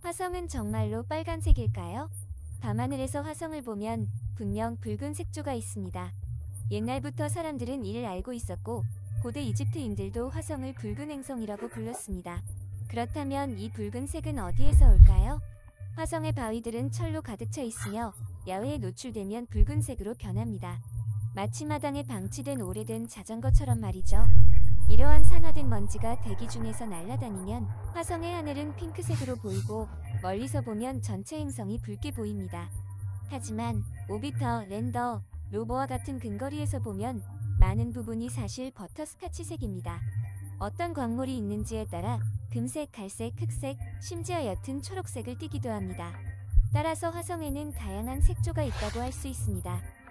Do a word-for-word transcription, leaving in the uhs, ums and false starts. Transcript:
화성은 정말로 빨간색일까요? 밤하늘에서 화성을 보면 분명 붉은 색조가 있습니다. 옛날부터 사람들은 이를 알고 있었고 고대 이집트인들도 화성을 붉은 행성이라고 불렀습니다. 그렇다면 이 붉은색은 어디에서 올까요? 화성의 바위들은 철로 가득 차 있으며 야외에 노출되면 붉은색으로 변합니다. 마치 마당에 방치된 오래된 자전거처럼 말이죠. 이러한 산화된 먼지가 대기 중에서 날아다니면 화성의 하늘은 핑크색으로 보이고 멀리서 보면 전체 행성이 붉게 보입니다. 하지만 오비터, 랜더, 로버와 같은 근거리에서 보면 많은 부분이 사실 버터스카치색입니다. 어떤 광물이 있는지에 따라 금색, 갈색, 흑색, 심지어 옅은 초록색을 띠기도 합니다. 따라서 화성에는 다양한 색조가 있다고 할 수 있습니다.